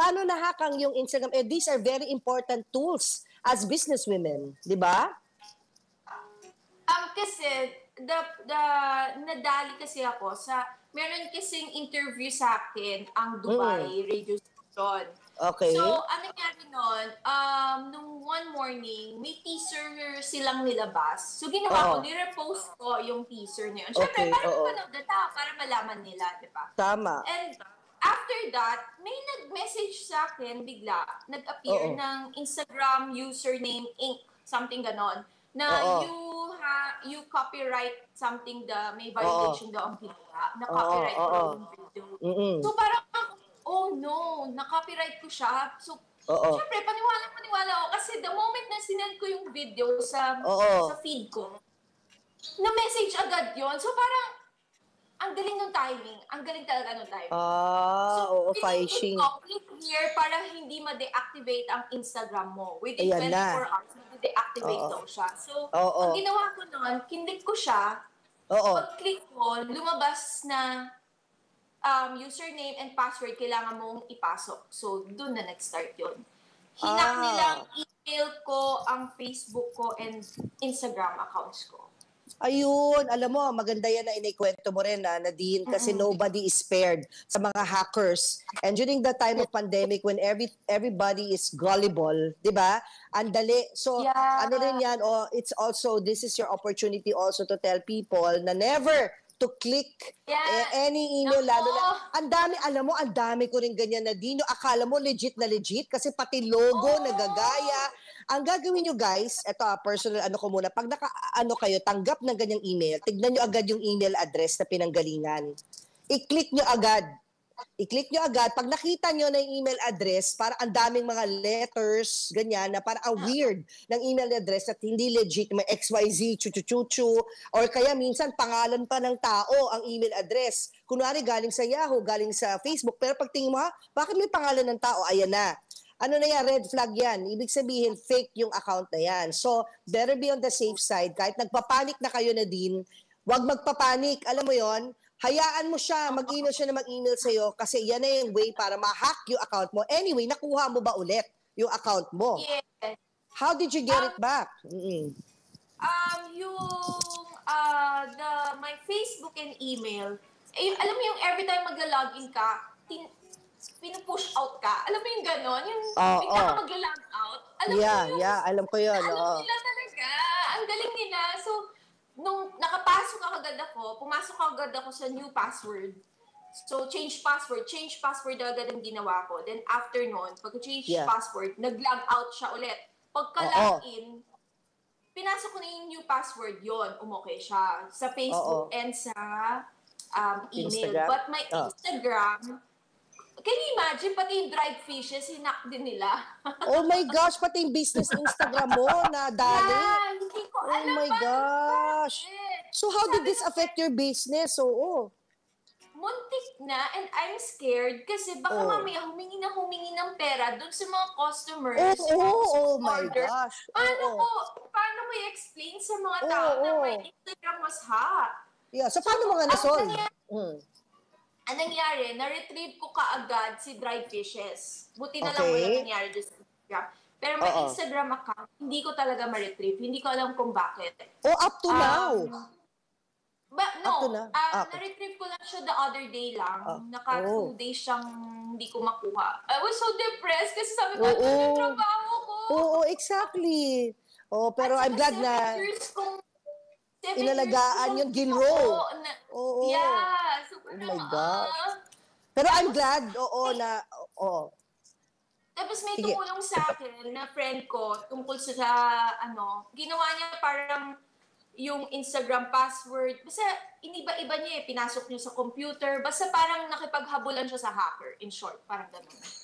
paano nahakang yung Instagram? These are very important tools as businesswomen, di ba? Kasi, nadali kasi ako meron kasing interview sa akin ang Dubai radio station. Okay. So, ano nangyari nun, nung one morning, may teaser silang nilabas. So, ginawa ko, nirepost ko yung teaser na yun. Siyempre, para mapanood na tao, para malaman nila, di ba? Tama. And after that, may nag-message sa akin bigla, nag-appear ng Instagram username, Inc., something ganon, na you copyright something, may violation daw ang ginawa, na copyright ko yung video. So parang, oh no, na-copyright ko siya. So, syempre, paniwala ako kasi the moment na sinend ko yung video sa feed ko, na-message agad yon. So parang, ang galing ng timing. Ang galing talaga ng timing. Phishing. So, click here para hindi ma-deactivate ang Instagram mo. Within 24 hours, ma-deactivate daw siya. So, ang ginawa ko noon, kinlik ko siya. Pag-click ko, lumabas na username and password kailangan mong ipasok. So, doon na nag-start yun. Hinak nilang email ko, ang Facebook ko, and Instagram accounts ko. Ayun, alam mo, maganda yan na inikwento mo rin, Nadine, kasi nobody is spared sa mga hackers. And during the time of pandemic, when everybody is gullible, di ba? Andali. So, ano rin yan, it's also, this is your opportunity also to tell people na never to click any email, lalo na, ang dami ko rin ganyan na dino. Akala mo legit na legit kasi pati logo nagagaya. Ang gagawin nyo guys, eto personal ko muna, pag kayo, tanggap ng ganyang email, tignan nyo agad yung email address na pinanggalingan. I-click nyo agad. Pag nakita nyo na yung email address, para ang daming mga letters, ganyan, na para ang weird ng email address at hindi legit, may XYZ, chuchu, or kaya minsan pangalan pa ng tao ang email address. Kunwari galing sa Yahoo, galing sa Facebook, pero pag tingin mo, bakit may pangalan ng tao? Ayan na. Ano na yan? Red flag yan. Ibig sabihin, fake yung account na yan. So, better be on the safe side. Kahit nagpapanik na kayo na din, huwag magpapanik. Alam mo yon, hayaan mo siya, mag-email siya na mag-email sa'yo kasi yan na yung way para ma-hack yung account mo. Anyway, nakuha mo ba ulit yung account mo? Yes. How did you get it back? My Facebook and email, alam mo yung every time magla-login ka, pinupush out ka. Alam mo yung gano'n? Yung bigla ka magla-log out. Alam mo yung, alam ko yun. Alam nila talaga. Ang galing nila. So, nung pumasok agad ako sa new password. So, change password agad ang ginawa ko. Then, after nun, pag-change password, nag-log out siya ulit. Pagka-login, pinasok ko na yung new password yon, umokay siya. Sa Facebook and sa email. Instagram? But my Instagram, can you imagine, pati yung dried fishes, hinak din nila. Oh my gosh, pati yung business Instagram mo, nadali. Hindi ko alam. Oh my gosh. So how did this affect your business? Muntik na, and I'm scared kasi baka mamaya humingi ng pera dun sa mga customers. Oh my gosh. Paano ko i-explain sa mga tao na my Instagram was hacked? Yeah, so paano mga nasol? Ang nangyari, na-retrieve ko kaagad si dried fishes. Buti na lang wala nangyari dyan sa Instagram. Pero may Instagram account, hindi ko talaga ma-retrieve. Hindi ko alam kung bakit. Up to now? Na-retrieve ko lang siya the other day lang. 2 days siyang hindi ko makuha. I was so depressed kasi sabi ko, ano yung trabaho ko? Oo, exactly. Pero I'm glad na inalagaan yung ginro. Yeah. So, oh my God. Pero I'm glad, Tapos may tumulong sa akin na friend ko tungkol sa ginawa niya parang yung Instagram password. Basta iniba-iba niya pinasok niya sa computer. Basta parang nakipaghabulan siya sa hacker, in short. Parang gano'n.